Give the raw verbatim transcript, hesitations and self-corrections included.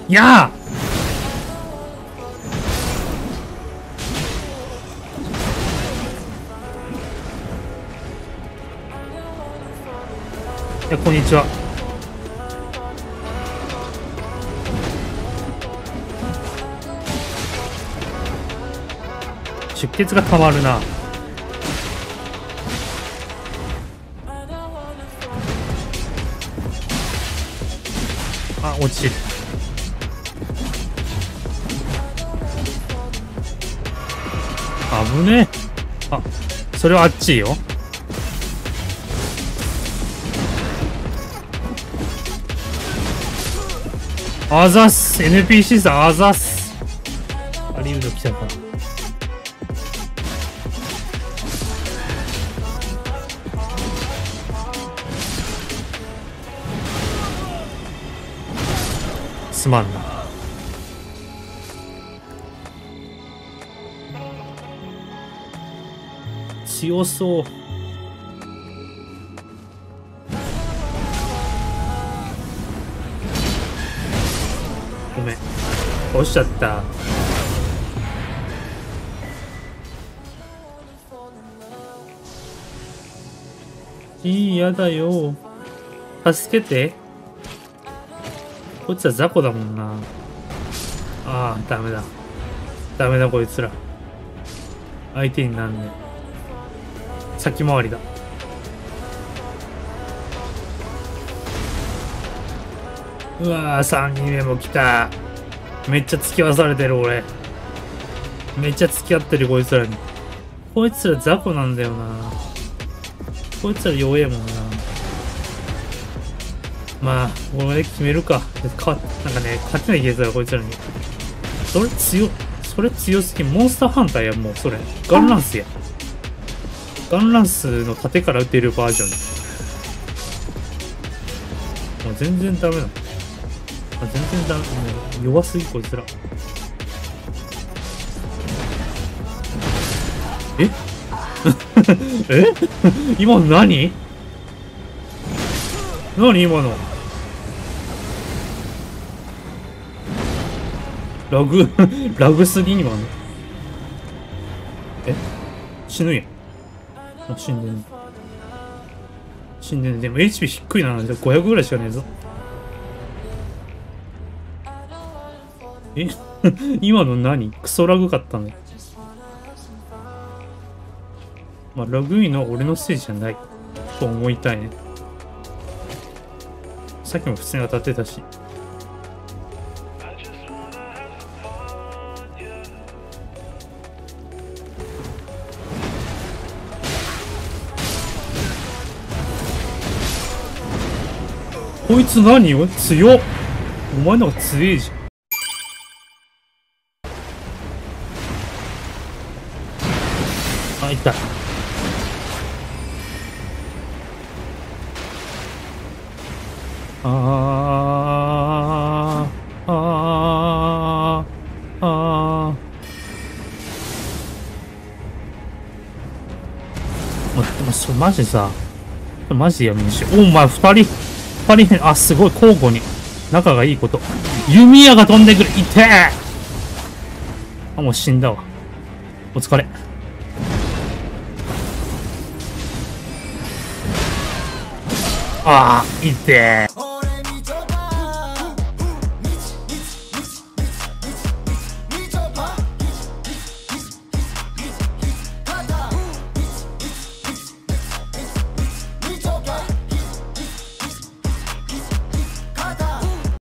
やーいや、こんにちは。出血がたまるな。あ、落ちる。危ねえ。あ、それはあっちよ。あざっす。 エヌピーシー さんあざっす。ハリウッド来たか。すまんな。強そう。ごめん、落ちちゃった。いい、やだよ。助けて。こいつは雑魚だもんな。ああ、ダメだ。ダメだ、こいつら。相手になんね。先回りだ。うわー、さんにんめも来た。めっちゃ付き合わされてる、俺。めっちゃ付き合ってる、こいつらに。こいつら雑魚なんだよな。こいつら弱えもんな。まあ、俺で決めるか。か、なんかね、勝てないケースだ、こいつらに。それ強、それ強すぎ。モンスターハンターや、もう、それ。ガンランスや。ガンランスの盾から撃てるバージョン。もう全然ダメなの。あ、全然ダメ。弱すぎ、こいつら。ええ今の何何今のラグラグすぎ今の。え死ぬやん。あ、死んでん死んでんでも エイチピー 低いな。ごひゃくぐらいしかねえぞ。え今の何クソラグかったね。まあ、ラグいのは俺のせいじゃないと思いたいね。さっきも普通に当たってたし。こいつ何よ強っ。お前の方が強えじゃん。あ、いた。あーあーあー待って、ま、それマジさ、マジやめにしよう。お前二人二人、あ、すごい交互に仲がいいこと。弓矢が飛んでくる。いてえ。あ、もう死んだわ。お疲れ。ああ、いてえ。